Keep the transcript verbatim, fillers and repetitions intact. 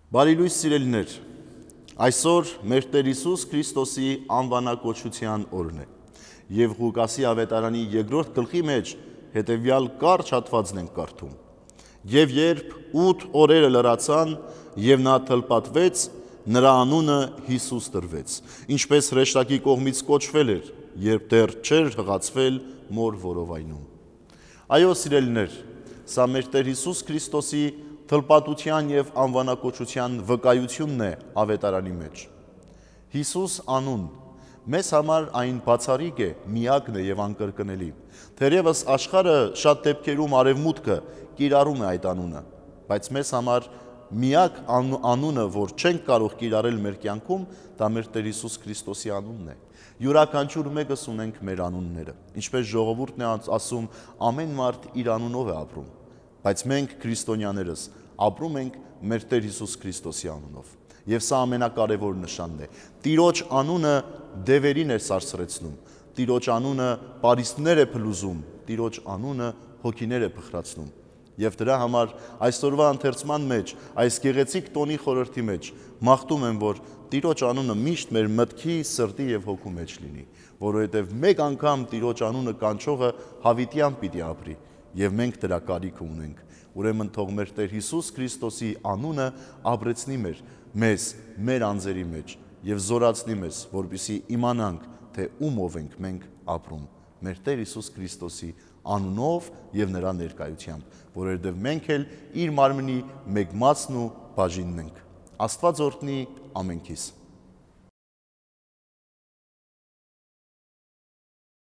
Բարի լույս սիրելիներ, այսօր մեր Տեր Հիսուս Քրիստոսի անվանակոչության օրն է և Ղուկասի ավետարանի երկրորդ գլխի մեջ հետևյալ կարճ հատվածն ենք կարդում. «Եվ երբ ութ օրերը լրացան, և նա թլպատվեց, նրա անունը Հիսուս տրվեց, ինչպես հրեշտակի կողմից կոչվել էր, երբ դեռ չէր հղացվել մոր որովայնում»։ Այո, սիրելիներ, սա մեր Տեր Հիսուս Քրիստոսի թլպատության և անվանակոչության վկայությունն է ավետարանի մեջ։ Հիսուս անուն, մեզ համար այն բացառիկ է, միակն է և անկրկնելի։ Թերևս աշխարհը շատ դեպքերում արևմուտքը կիրառում է այդ անունը, բայց մեզ համար միակ անունը, որ չենք կարող կիրառել մեր կյանքում, դա մեր Տեր Հիսուս Քրիստոսի անունն է։ Յուրաքանչյուր մեկս ունենք մեր անունները, ինչպես ժողովուրդն է ասում, ամեն մարդ իր անունով է ապրում, բայց մենք քրիստոնյաներս ապրում ենք մեր Տեր Հիսուս Քրիստոսի անունով։ Եվ սա ամենակարևոր նշանն է։ Տիրոջ անունը դևերին է սարսռեցնում, Տիրոջ անունը պարիսպներ է փլուզում, Տիրոջ անունը հոգիներ է փխրացնում։ Եվ դրա համար այսօրվա ընթերցման մեջ, այս գեղեցիկ տոնի խորհրդի մեջ մաղթում եմ, որ Տիրոջ անունը միշտ մեր մտքի, սրտի և հոգու մեջ լինի, որովհետև մեկ անգամ Տիրոջ անունը կանչողը հավիտյան պիտի ապրի, և մենք դրա կարիքը ունենք։ Ուրեմն թող մեր Տեր Հիսուս Քրիստոսի անունը ապրեցնի մեր մեզ, մեր անձերի մեջ և զորացնի մեզ, որպեսզի իմանանք, թե ումով ենք մենք ապրում, մեր Տեր Հիսուս Քրիստոսի անունով և նրա ներկայությամբ, որովհետև մենք էլ իր մարմնի մեկ մածն ու բաժինն ենք։ Աստված օրհնի ամենքիս։